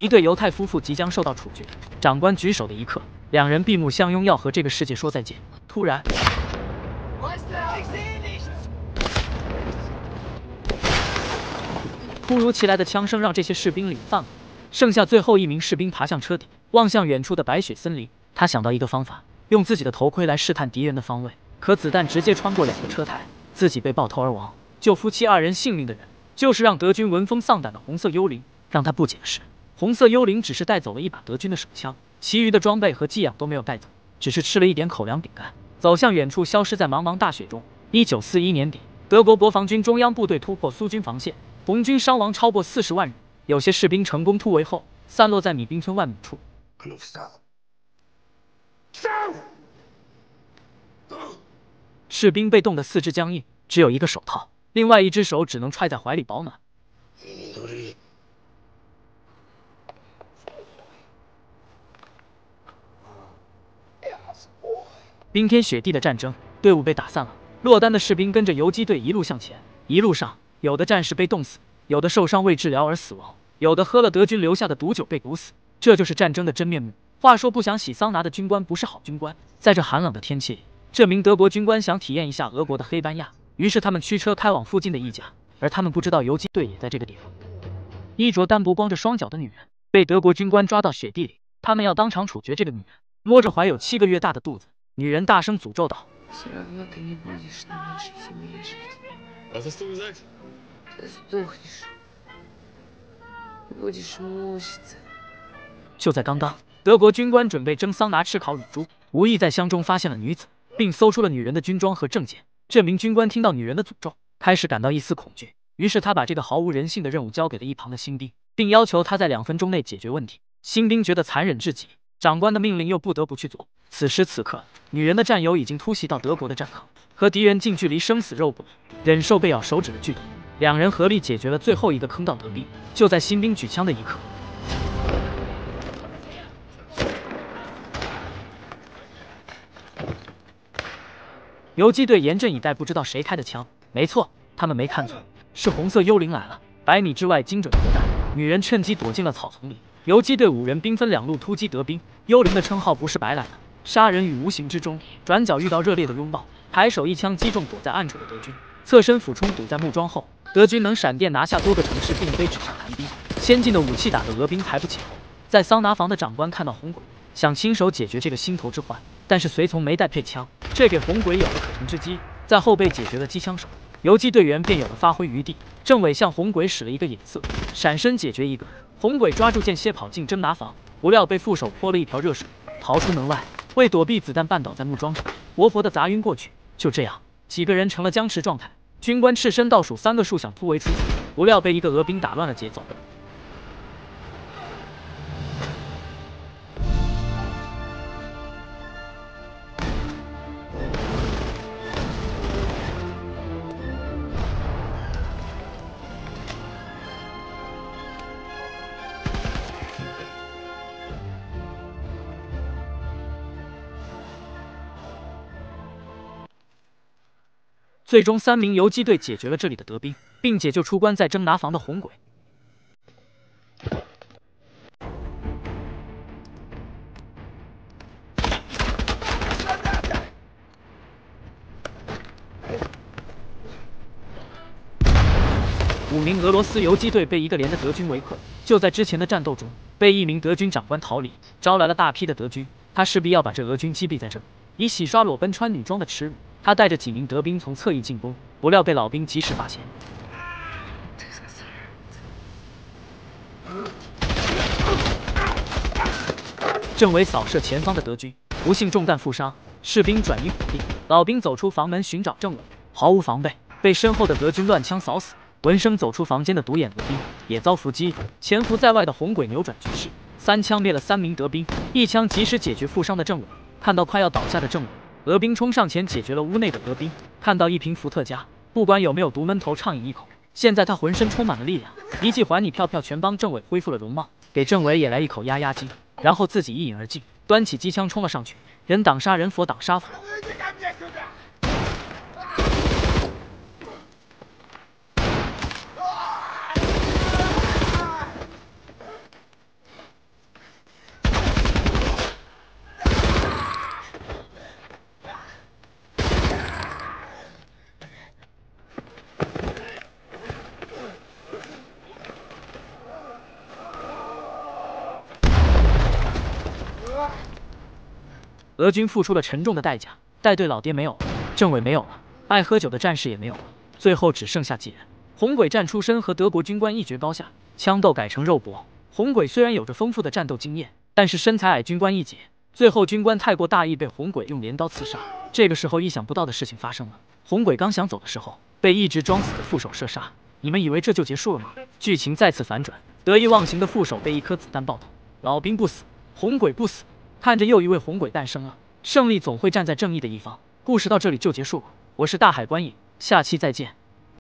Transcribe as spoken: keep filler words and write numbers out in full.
一对犹太夫妇即将受到处决。长官举手的一刻，两人闭目相拥，要和这个世界说再见。突然，突如其来的枪声让这些士兵领犯了。剩下最后一名士兵爬向车顶，望向远处的白雪森林。他想到一个方法，用自己的头盔来试探敌人的方位。可子弹直接穿过两个车台，自己被爆头而亡。救夫妻二人性命的人，就是让德军闻风丧胆的红色幽灵。让他不解的是，红色幽灵只是带走了一把德军的手枪，其余的装备和给养都没有带走，只是吃了一点口粮饼干，走向远处，消失在茫茫大雪中。一九四一年底，德国国防军中央部队突破苏军防线，红军伤亡超过四十万人，有些士兵成功突围后，散落在米兵村万亩处。士兵被冻得四肢僵硬，只有一个手套，另外一只手只能揣在怀里保暖。冰天雪地的战争，队伍被打散了。落单的士兵跟着游击队一路向前，一路上，有的战士被冻死，有的受伤未治疗而死亡，有的喝了德军留下的毒酒被毒死。这就是战争的真面目。话说不想洗桑拿的军官不是好军官。在这寒冷的天气里，这名德国军官想体验一下俄国的黑斑亚，于是他们驱车开往附近的一家，而他们不知道游击队也在这个地方。衣着单薄、光着双脚的女人被德国军官抓到雪地里，他们要当场处决这个女人。摸着怀有七个月大的肚子，女人大声诅咒道：“就在刚刚，德国军官准备蒸桑拿吃烤乳猪，无意在箱中发现了女子，并搜出了女人的军装和证件。这名军官听到女人的诅咒，开始感到一丝恐惧，于是他把这个毫无人性的任务交给了一旁的新兵，并要求他在两分钟内解决问题。新兵觉得残忍至极，长官的命令又不得不去做。此时此刻，女人的战友已经突袭到德国的战坑，和敌人近距离生死肉搏，忍受被咬手指的剧痛。两人合力解决了最后一个坑道德兵。就在新兵举枪的一刻，游击队严阵以待，不知道谁开的枪。没错，他们没看错，是红色幽灵来了。百米之外精准核弹，女人趁机躲进了草丛里。游击队五人兵分两路突击德兵。幽灵的称号不是白来的，杀人于无形之中。转角遇到热烈的拥抱，抬手一枪击中躲在暗处的德军，侧身俯冲堵在木桩后。德军能闪电拿下多个城市，并非纸上谈兵。先进的武器打得俄兵抬不起头。在桑拿房的长官看到红鬼，想亲手解决这个心头之患，但是随从没带配枪，这给红鬼有了可乘之机，在后背解决了机枪手，游击队员便有了发挥余地。政委向红鬼使了一个眼色，闪身解决一个。红鬼抓住间歇跑进蒸拿房，不料被副手泼了一瓢热水，逃出门外，为躲避子弹绊倒在木桩上，活活的砸晕过去。就这样，几个人成了僵持状态。军官赤身倒数三个数想突围出去，不料被一个俄兵打乱了节奏。最终，三名游击队解决了这里的德兵，并解救出关在蒸拿房的红鬼。五名俄罗斯游击队被一个连的德军围困。就在之前的战斗中，被一名德军长官逃离，招来了大批的德军。他势必要把这俄军击毙在这里，以洗刷裸奔穿女装的耻辱。他带着几名德兵从侧翼进攻，不料被老兵及时发现。政委扫射前方的德军，不幸中弹负伤，士兵转移火力。老兵走出房门寻找政委，毫无防备，被身后的德军乱枪扫死。闻声走出房间的独眼俄兵也遭伏击，潜伏在外的红鬼扭转局势，三枪灭了三名德兵，一枪及时解决负伤的政委。看到快要倒下的政委，俄兵冲上前解决了屋内的俄兵。看到一瓶伏特加，不管有没有毒闷头畅饮一口。现在他浑身充满了力量，一记还你票票全帮政委恢复了容貌，给政委也来一口压压惊，然后自己一饮而尽，端起机枪冲了上去。人挡杀人，佛挡杀佛。 俄军付出了沉重的代价，带队老爹没有了，政委没有了，爱喝酒的战士也没有了，最后只剩下几人。红鬼战出身和德国军官一决高下，枪斗改成肉搏。红鬼虽然有着丰富的战斗经验，但是身材矮军官一截，最后军官太过大意，被红鬼用镰刀刺杀。这个时候，意想不到的事情发生了，红鬼刚想走的时候，被一直装死的副手射杀。你们以为这就结束了吗？剧情再次反转，得意忘形的副手被一颗子弹爆头，老兵不死，红鬼不死，看着又一位红鬼诞生了。胜利总会站在正义的一方。故事到这里就结束了，我是大海观影，下期再见。